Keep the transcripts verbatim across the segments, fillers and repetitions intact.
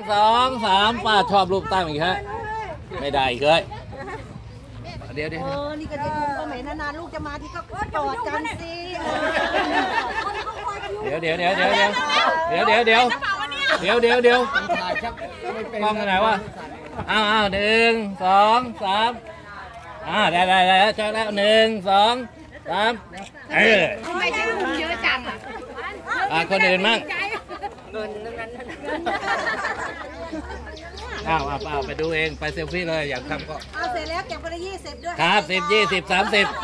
สองสามป้าชอบรูปตั้งอีกฮะไม่ได้อีกเลยเดี๋ยวเดี๋ยวเออนี่ก็จะก็เหม็นนานๆลูกจะมาที่ก็จอดกันสิเดี๋ยวเดี๋ยวเดี๋ยวเดี๋ยวเดี๋ยวเดี๋ยวเดี๋ยวเดี๋ยวเดี๋ยวเดี๋ยวเดี๋ยวกล้องกันไหนวะอ้าวอ้าวหนึ่งสองสามอ่าได้ได้ได้แล้วเจอแล้วหนึ่งสองสามเออทำไมได้ลูกเยอะจังอ่ะคนอื่นมั่งเงินนั้นอ้าวอ้าวไปดูเองไปเซลฟี่เลยอยากทำก็เอาเสร็จแล้วเก็บคนละยี่สิบด้วยครับสิบยี่สิบสามสิบ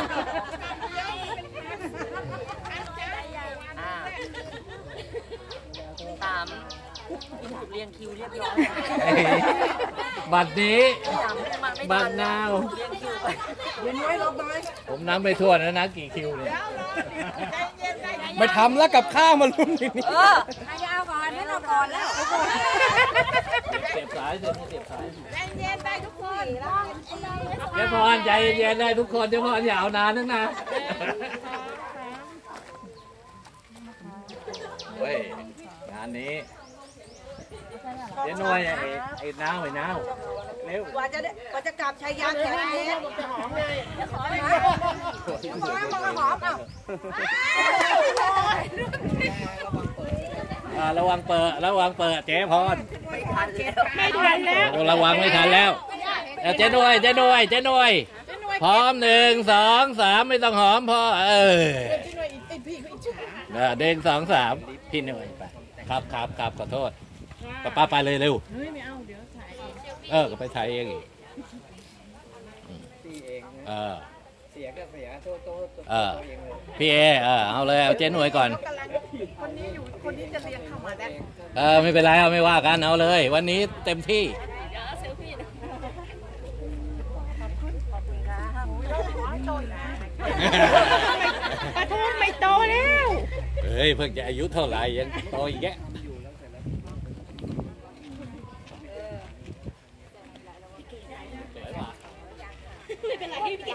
สามเรียงคิวเรียบร้อยบัตรนี้บัตรนาวผมน้ำไปทั่วนะนะกี่คิวเนี่ยไม่ทำแล้วกับข้าวมาลุ้นทีนี้เออให้เอาก่อนให้เราก่อนแล้วเสียบสายเสียบเสียบสายใจเย็นไปทุกคนเจ้าพรใจเย็นได้ทุกคนเจ้าพรอย่าเอานานนึงนะเฮ้ยงานนี้เดี๋ยวหน่อยไอ้ไอ้น้าวไอ้น้าวเร็วกว่าจะกว่าจะกลับชายาแขกเล็กจะหอมเลยจะหอมไหมหอมมาหอมเอ้าระวังเปิดระวังเปิดเจ๊พรไม่ทันแล้วไม่ทันแล้วระวังไม่ทันแล้วเจ๊หน่วยเจ๊หน่วยเจ๊หน่วยพร้อมหนึ่งสองสามไม่ต้องหอมพอเออเด้งสองสามพี่หน่วยไปครับครับครับขอโทษป้าป้าไปเลยเร็วเฮ้ยไม่เอาเดี๋ยวถ่ายเองเออก็ไปถ่ายเองอีกพี่เองเออเสียก็เสียโทษโทษเออพี่เอเออเอาเลยเอาเจ๊หน่วยก่อนคนนี้อยู่คนนี้จะเรียงเข้ามาได้เออไม่เป็นไรเอาไม่ว่ากันเอาเลยวันนี้เต็มที่ปะทุนไม่โตแล้วเฮ้ยเพิ่งจะอายุเท่าไหร่ยังโตอีกแกไม่เป็นไรพี่เก๋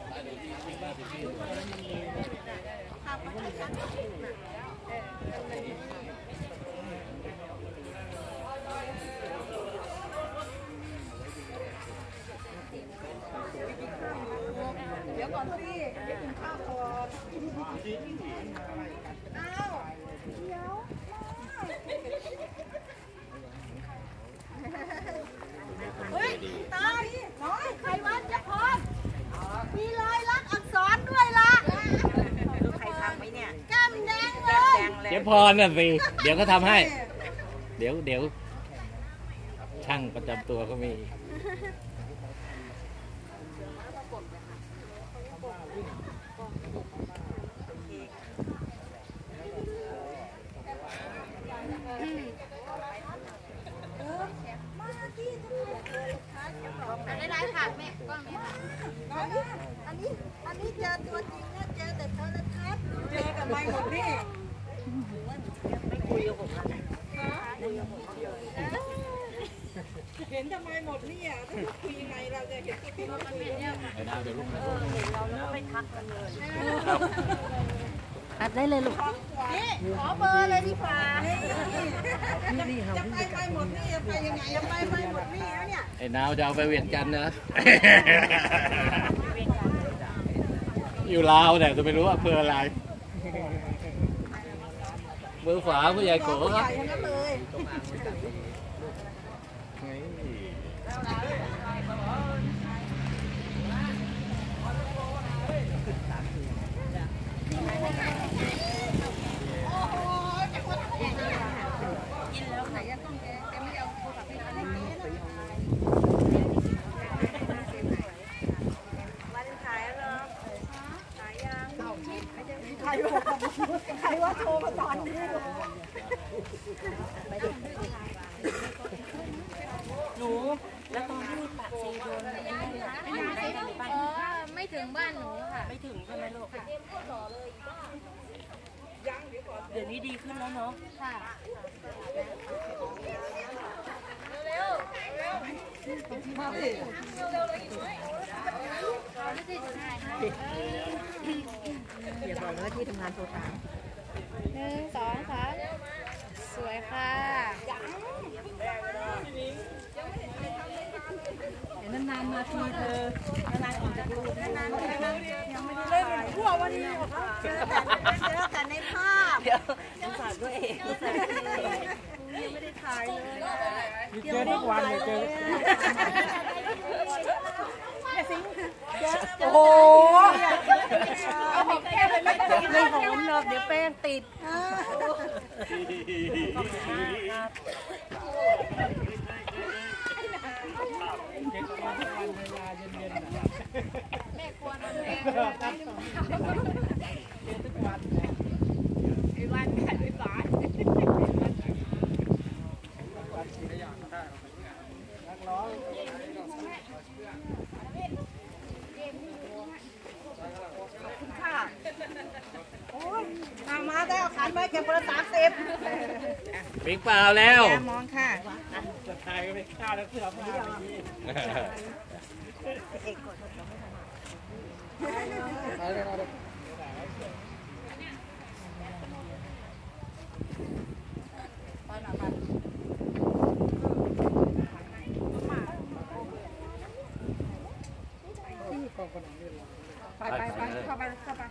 เดี๋ยวก่อนสิเดี๋ยวกินข้าวก่อนอ้าวเดี๋ยวเฮ้ยตายน้อยใครวัดจะพรมีลายลักษณ์อักษรด้วยล่ะลูกใครทำไหมเนี่ยแก้มแดงเลยเจ๊พรน่ะสิเดี๋ยวก็ทำให้เดี๋ยวเดี๋ยวช่างประจำตัวเขามีได้ได้ค่ะแม่กล้องนี้อันนี้อันนี้เจอตัวจริงนะเจอแต่โทรทัศน์เจอกับไมค์หมดนี่ไม่คุยกับผมนะเห็นทำไมหมดนี่อ่ะถ้าคุยยังไงเราจะเห็นที่เราคุยเนี่ยเดี๋ยวลูกเออเห็นเราแล้วไม่ทักกันเลยอัดได้เลยลูกนี่ขอเบอร์เลยดีกว่าจะไปไปหมดนี่จะไปยังไงจะไปไปหมดนี่แล้วเนี่ยไอ้นาวจะเอาไปเวียนจันทร์นะอยู่ลาวแต่จะไม่รู้ว่าเพื่ออะไรมือฝาผู้ใหญ่โกครับใครว่าโทรมาตอนนี้หนูแล้วตอนที่ปากซีโดนไม่ได้อ๋อไม่ถึงบ้านหนูค่ะไม่ถึงใช่ไหมลูกเดี๋ยวนี้ดีขึ้นแล้วเนาะค่ะเร็วเร็วมาสิอย่าบอกว่าที่ทำงานโทรตามหนึ่งสองสามสวยค่ะานๆมาทีเธอนานๆออกจากรูปนานๆยังไม่ได้เล่นทั่ววันนี้เจอแต่เจอแต่ในภาพเดี๋ยวสงสารด้วยเองยังไม่ได้ถ่ายเลยเจอทุกวันเลยเจอโอ้โหเอาของแก้มไปไม่ต้องไม่หอมหรอกเดี๋ยวแป้งติดแม่กลัวมันแพงไอ้วันขายไปบาทค่ะโอ้ยมามาได้เอาขันไว้เก็บคนละสามสิบปิงเปล่าแล้วมองค่ะจะทายก็ไม่ฆ่าแล้วเสือผ้าอย่างนี้ไปไปไปเข้าไปเข้าไป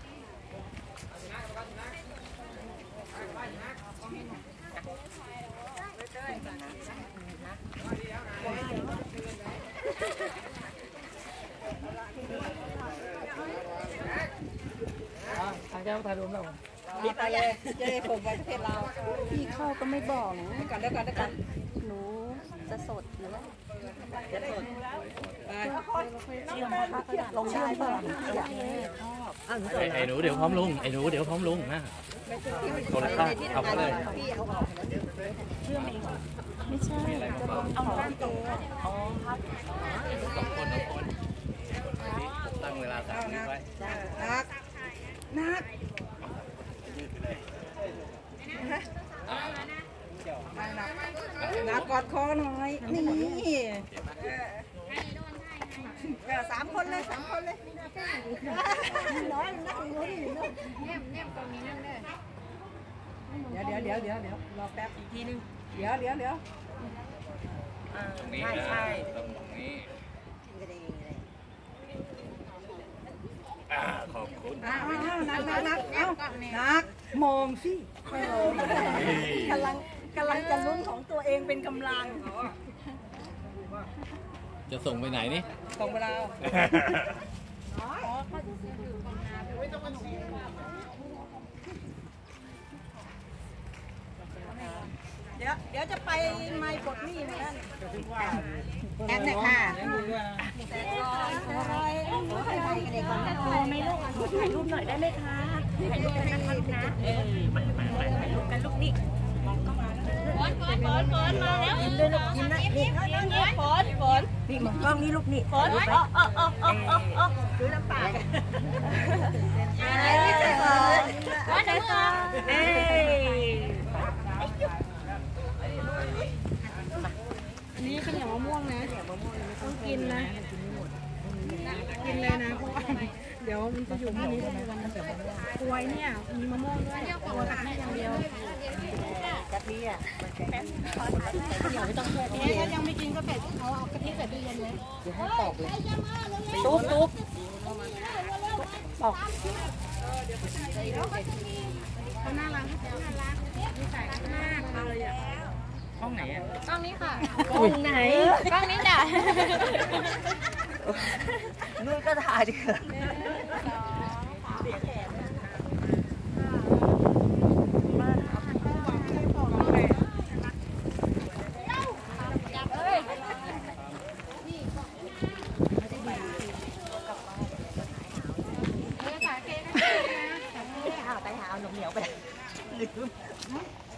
ทางเจ้าถ่ายรูปเราพี่ไปเลยจะได้ผมไว้ประเทศเราพี่เข้าก็ไม่บอกนะเดี๋ยวก่อนเดี๋ยวก่อนเดี๋ยวก่อนหนูจะสดหรือว่าจะสดเชื่อมลงได้ป่ะอยากให้ชอบไอ้หนูเดี๋ยวพร้อมลุงไอ้หนูเดี๋ยวพร้อมลุงนะคนละข้างเอาไปเลยไม่ใช่จะลงเอาของพี่เจอ๋อครับสองคนสองคนตั้งเวลาสามนิดไว้นักนักนักกอดคอหน่อยนี่สามคนเลยสามคนเลยน้อยนักหนูดิแนมแนมตรงนี้นั่นเลยเดี๋ยวเดี๋ยวเดี๋ยวเดี๋ยวเดี๋ยวรอแป๊บอีกทีนึงเดี๋ยวเดี๋ยวเดี๋ยวตรงนี้ใช่ใช่ตรงนี้ขอบคุณอ้าวนักนักนักเอ้านักมองสิกำลังกำลังจะลุ้นของตัวเองเป็นกำลังจะส่งไปไหนนี่ส่งเวลาเดี๋ยวเดี๋ยวจะไปไมค์กดนี่นะแอนเนี่ยค่ะอะไรอะไรกันเด็กคนนั้นไม่ลูกถ่ายรูปหน่อยได้ไหมคะถ่ายรูปกันนะคะลูกนะเออมามาถ่ายรูปกันลูกนี่ฝนฝนฝนฝนมาแล้วกินด้วยลูกกินนะนี่นี่ฝนฝนนี่มองกล้องนี่ลูกนี่ฝนอ๋ออ๋ออ๋ออ๋ออ๋อดูน้ำตาไม่ใช่ฝนฝนเถอะเอ้อันนี้ข้าวเหนียวมะม่วงนะต้องกินนะกินเลยนะเพราะว่าเดี๋ยวมันจะอยู่ที่นี้วันนั้นกล้วยเนี่ยมีมะม่วงด้วยกล้วยกับแม่อย่างเดียวกะทิอ่ะเดี๋ยวไม่ต้องแช่ตู้เย็นยังไม่กินก็เป็ดเอาเอากะทิใส่ตู้เย็นเลยเดี๋ยวให้ตอกเลยตุ๊บตุ๊บตอกเขาน่ารักน่ารักนิสัยมากเลยอ่ะห้องไหนอ่ะกล้องนี้ค่ะห้องไหนกล้องนี้จ้ะนู่นก็ถ่ายดิไปหาเอาหนมเหนียวไปลืม